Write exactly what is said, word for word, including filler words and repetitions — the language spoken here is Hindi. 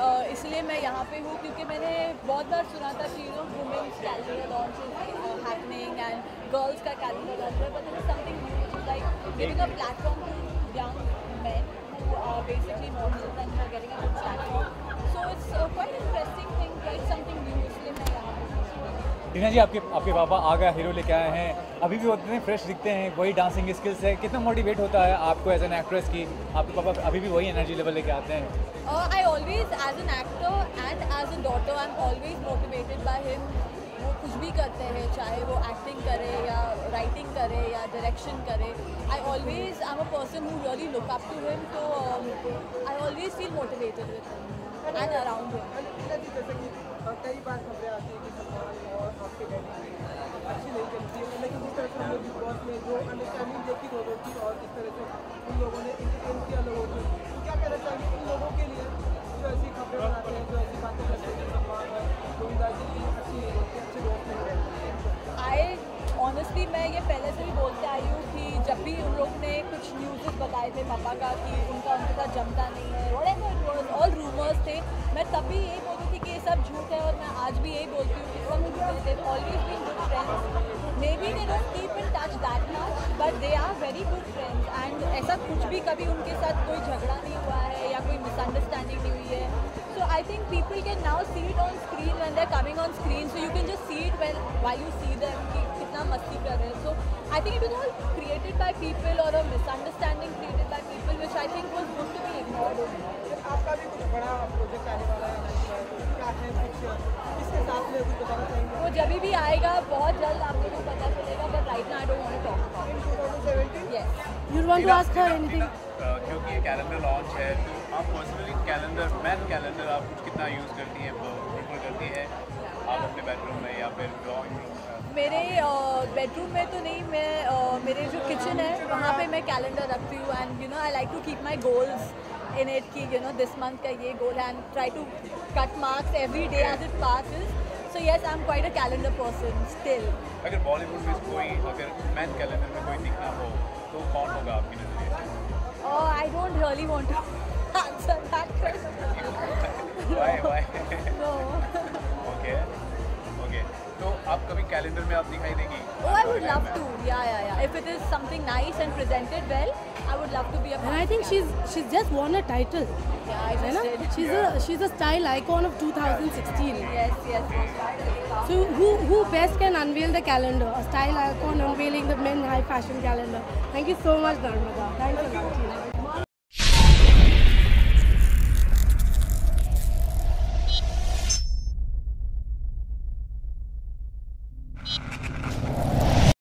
इसलिए मैं यहाँ पे हूँ क्योंकि मैंने बहुत बार सुना था कि you know women's calendar launch is happening and girls का कैलेंडर लॉन्च है, but it is something new which is like giving a platform to young men who are basically models and who are getting a good platform. So it's uh, quite interesting thing, quite something new. इसलिए मैं यहाँ पे हूँ। टीना जी, आपके आपके पापा आ गया हीरो लेके आए हैं, अभी भी उतने फ्रेश दिखते हैं, वही डांसिंग स्किल्स है, कितना मोटिवेट होता है आपको एज एन एक्ट्रेस की आपके पापा अभी भी वही एनर्जी लेवल लेके आते हैं? I always as an actor and as a daughter I am always motivated by him. वो कुछ भी करते हैं, चाहे वो एक्टिंग करे या राइटिंग करे या डायरेक्शन करे, I always I am a person who really look up to him, तो I always feel motivated with him and around him. कई बार खबरें आती हैं कि सलमान और आपके डैडी अच्छी नहीं चलती है, लेकिन जिस तरह से बिग बॉस में जो अंडरस्टैंडिंग देखी दोनों की और जिस तरह से उन लोगों ने इंटरटेन किया लोगों को, तो क्या कहना चाहिए उन लोगों के लिए जो ऐसी खबरें बनाते हैं, जो ऐसी बातें करते हैं सलमान और गोविंदा जी की अच्छी नहीं होती, अच्छे दोस्त नहीं होते? आई ऑनेस्टली मैं ये पहले से भी बोलते आई हूँ कि जब भी उन लोग ने कुछ न्यूज़ बताए थे पापा का कि उनका उनके साथ जमता नहीं है, व्हाटएवर ऑल रूमर्स थे, मैं तब भी यही बोलती थी कि ये सब झूठ है, और मैं आज भी यही बोलती हूँ कि सब झूठ है। Always been good friends, maybe they don't keep in touch that much, but they are very good friends, and ऐसा कुछ भी कभी उनके साथ कोई झगड़ा नहीं हुआ है या कोई मिसअंडरस्टैंडिंग नहीं हुई है। So I think people can now see it on screen when they're coming on screen, so you can just see it when while you see them कि कितना मस्ती कर रहे हैं. So I think it was all created by people or a misunderstanding created by people, which I think was good to be ignored. आपका भी कुछ बड़ा प्रोजेक्ट आने वाला है, क्या है कुछ इसके साथ में कुछ बताना चाहेंगे? वो जब भी आएगा बहुत जल्द आप लोगों को पता चलेगा, but right now I don't want to talk about it. twenty seventeen? Yes. You want to ask her anything? क्योंकि कैलेंडर लॉन्च है, तो आप पर्सनली कैलेंडर मैन कैलेंडर आप कुछ कितना यूज़ करती हैं, प्रेफर करती हैं आप अपने बेडरूम में या फिर ड्राइंग रूम? मेरे बेडरूम में तो नहीं, मैं uh, मेरे जो किचन है वहाँ पे मैं कैलेंडर रखती हूँ, and you know I like to keep my goals in it कि यू नो दिस मंथ का ये गोल है, and try to cut marks every day as it passes. So yes, I am quite a calendar person still. अगर बॉलीवुड में कोई अगर मैन कैलेंडर में कोई दिखना हो तो कौन होगा आपकी नज़रिए से? Oh, I don't really want to answer that question. Why? Why? No. Okay. Okay. तो आप कभी कैलेंडर में आप दिखाई देगी? Oh, I would love to. Yeah, yeah, yeah. If it is something nice and presented well, I would love to be a part. And I think she's she's just won a title. Yeah, I just did. She's Yeah. a she's a style icon of twenty sixteen. Yes, yes. So who who best can unveil the calendar? A style icon unveiling the men high fashion calendar. Thank you so much, Narmada. Thanks a lot.